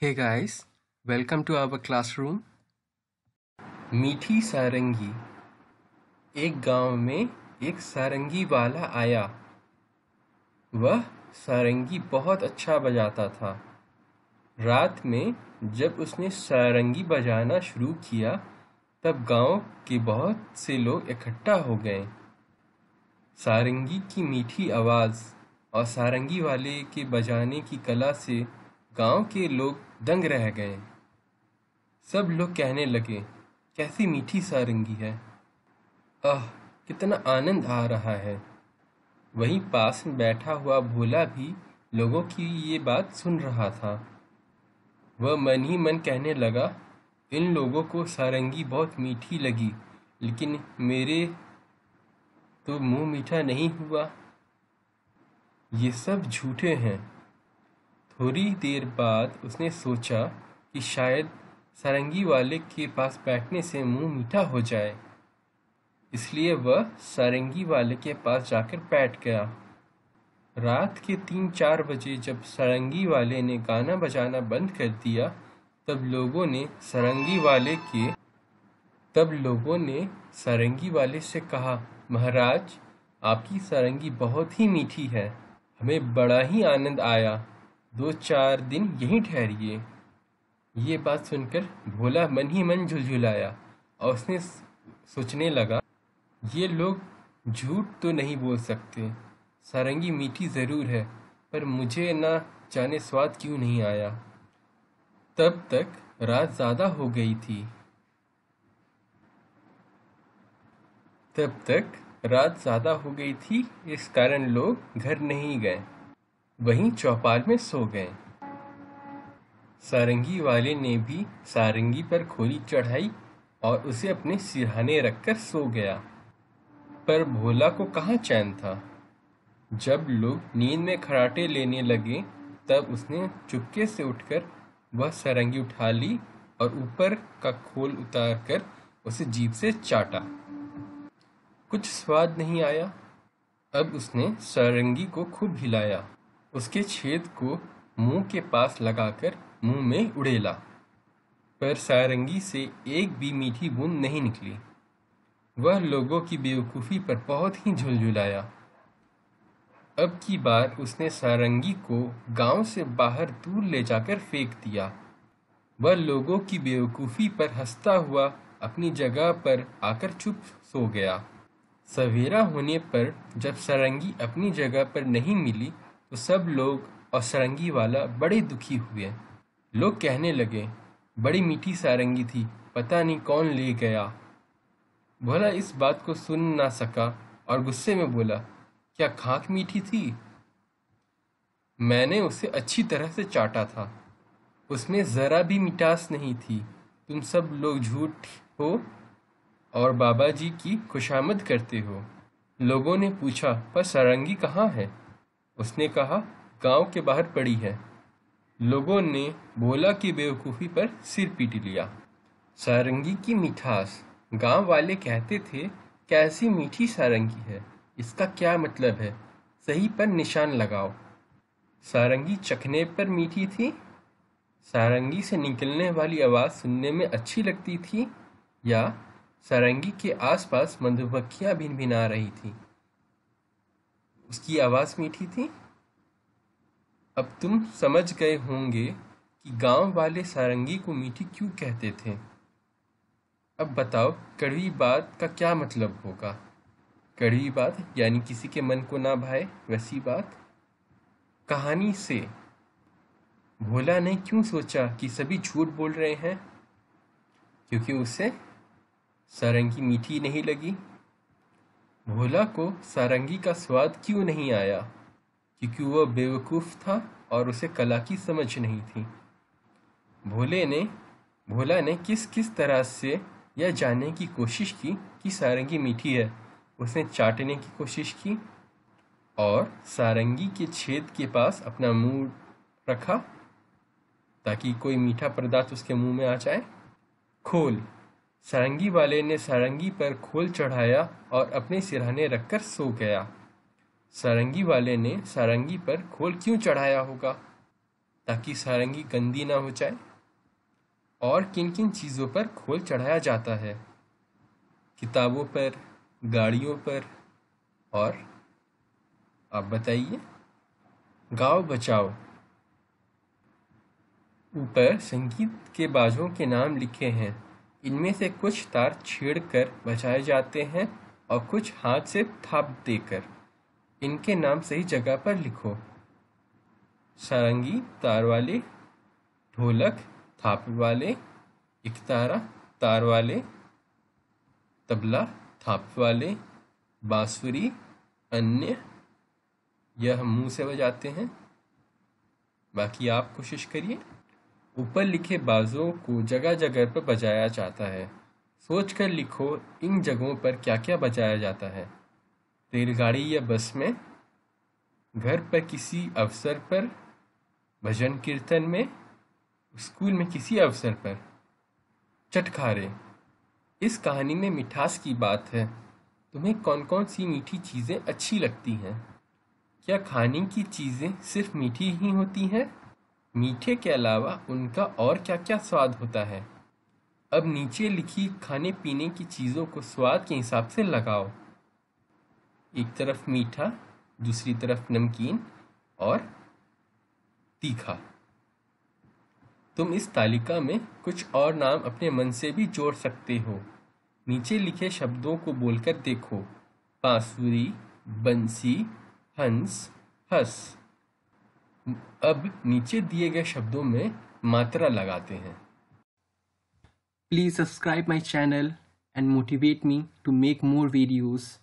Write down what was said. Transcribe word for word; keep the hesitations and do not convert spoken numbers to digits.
Hey guys, welcome to our classroom. मीठी सारंगी। एक गांव में एक सारंगी वाला आया। वह सारंगी बहुत अच्छा बजाता था। रात में जब उसने सारंगी बजाना शुरू किया तब गांव के बहुत से लोग इकट्ठा हो गए। सारंगी की मीठी आवाज़ और सारंगी वाले के बजाने की कला से गांव के लोग दंग रह गए। सब लोग कहने लगे, कैसी मीठी सारंगी है। आह, कितना आनंद आ रहा है। वहीं पास में बैठा हुआ भोला भी लोगों की ये बात सुन रहा था। वह मन ही मन कहने लगा, इन लोगों को सारंगी बहुत मीठी लगी, लेकिन मेरे तो मुंह मीठा नहीं हुआ। ये सब झूठे हैं। थोड़ी देर बाद उसने सोचा कि शायद सारंगी वाले के पास बैठने से मुंह मीठा हो जाए, इसलिए वह सारंगी वाले के पास जाकर बैठ गया। रात के तीन चार बजे जब सारंगी वाले ने गाना बजाना बंद कर दिया तब लोगों ने सारंगी वाले के तब लोगों ने सारंगी वाले से कहा, महाराज, आपकी सारंगी बहुत ही मीठी है। हमें बड़ा ही आनंद आया। दो चार दिन यहीं ठहरिए। ये बात सुनकर भोला मन ही मन झुलझुलाया और उसने सोचने लगा, ये लोग झूठ तो नहीं बोल सकते। सारंगी मीठी ज़रूर है, पर मुझे ना जाने स्वाद क्यों नहीं आया। तब तक रात ज़्यादा हो गई थी तब तक रात ज़्यादा हो गई थी इस कारण लोग घर नहीं गए, वहीं चौपाल में सो गए। सारंगी वाले ने भी सारंगी पर खोली चढ़ाई और उसे अपने सिरहाने रखकर सो गया। पर भोला को कहाँ चैन था। जब लोग नींद में खर्राटे लेने लगे तब उसने चुपके से उठकर वह सारंगी उठा ली और ऊपर का खोल उतारकर उसे जीभ से चाटा। कुछ स्वाद नहीं आया। अब उसने सारंगी को खूब हिलाया, उसके छेद को मुंह के पास लगाकर मुंह में उड़ेला, पर सारंगी से एक भी मीठी बूंद नहीं निकली। वह लोगों की बेवकूफ़ी पर बहुत ही झुलझुलाया। अब की बार उसने सारंगी को गांव से बाहर दूर ले जाकर फेंक दिया। वह लोगों की बेवकूफ़ी पर हंसता हुआ अपनी जगह पर आकर चुप सो गया। सवेरा होने पर जब सारंगी अपनी जगह पर नहीं मिली तो सब लोग और सारंगी वाला बड़े दुखी हुए। लोग कहने लगे, बड़ी मीठी सारंगी थी, पता नहीं कौन ले गया। भोला इस बात को सुन ना सका और गुस्से में बोला, क्या खाक मीठी थी? मैंने उसे अच्छी तरह से चाटा था, उसमें ज़रा भी मिठास नहीं थी। तुम सब लोग झूठ हो और बाबा जी की खुशामद करते हो। लोगों ने पूछा, पर सारंगी कहाँ है? उसने कहा, गांव के बाहर पड़ी है। लोगों ने भोला की बेवकूफ़ी पर सिर पीट लिया। सारंगी की मिठास। गांव वाले कहते थे, कैसी मीठी सारंगी है, इसका क्या मतलब है? सही पर निशान लगाओ। सारंगी चखने पर मीठी थी? सारंगी से निकलने वाली आवाज़ सुनने में अच्छी लगती थी? या सारंगी के आसपास मधुमक्खियाँ भिनभिना रही थी, उसकी आवाज़ मीठी थी? अब तुम समझ गए होंगे कि गांव वाले सारंगी को मीठी क्यों कहते थे। अब बताओ, कड़वी बात का क्या मतलब होगा? कड़वी बात यानी किसी के मन को ना भाए वैसी बात। कहानी से भोला ने क्यों सोचा कि सभी झूठ बोल रहे हैं? क्योंकि उसे सारंगी मीठी नहीं लगी। भोला को सारंगी का स्वाद क्यों नहीं आया? क्योंकि वह बेवकूफ़ था और उसे कला की समझ नहीं थी। भोले ने भोला ने किस किस तरह से यह जानने की कोशिश की कि सारंगी मीठी है। उसने चाटने की कोशिश की और सारंगी के छेद के पास अपना मुंह रखा ताकि कोई मीठा पदार्थ उसके मुंह में आ जाए। खोल। सारंगी वाले ने सारंगी पर खोल चढ़ाया और अपने सिरहाने रखकर सो गया। सारंगी वाले ने सारंगी पर खोल क्यों चढ़ाया होगा? ताकि सारंगी गंदी ना हो जाए? और किन किन चीज़ों पर खोल चढ़ाया जाता है? किताबों पर, गाड़ियों पर, और आप बताइए। गाओ बचाओ। ऊपर संगीत के बाजों के नाम लिखे हैं। इनमें से कुछ तार छेड़कर बजाए जाते हैं और कुछ हाथ से थाप देकर। इनके नाम सही जगह पर लिखो। सारंगी तार वाले, ढोलक थाप वाले, इकतारा तार वाले, तबला थाप वाले, बांसुरी अन्य, यह हम मुंह से बजाते हैं। बाकी आप कोशिश करिए। ऊपर लिखे बाजों को जगह जगह पर बजाया जाता है। सोच कर लिखो इन जगहों पर क्या क्या बजाया जाता है। रेलगाड़ी या बस में, घर पर किसी अवसर पर, भजन कीर्तन में, स्कूल में किसी अवसर पर। चटखारे। इस कहानी में मिठास की बात है। तुम्हें कौन कौन सी मीठी चीज़ें अच्छी लगती हैं? क्या खाने की चीज़ें सिर्फ मीठी ही होती हैं? मीठे के अलावा उनका और क्या क्या स्वाद होता है? अब नीचे लिखी खाने पीने की चीज़ों को स्वाद के हिसाब से लगाओ। एक तरफ मीठा, दूसरी तरफ नमकीन और तीखा। तुम इस तालिका में कुछ और नाम अपने मन से भी जोड़ सकते हो। नीचे लिखे शब्दों को बोलकर देखो। बांसुरी, बंसी, हंस, हंस। अब नीचे दिए गए शब्दों में मात्रा लगाते हैं। Please subscribe my channel and motivate me to make more videos.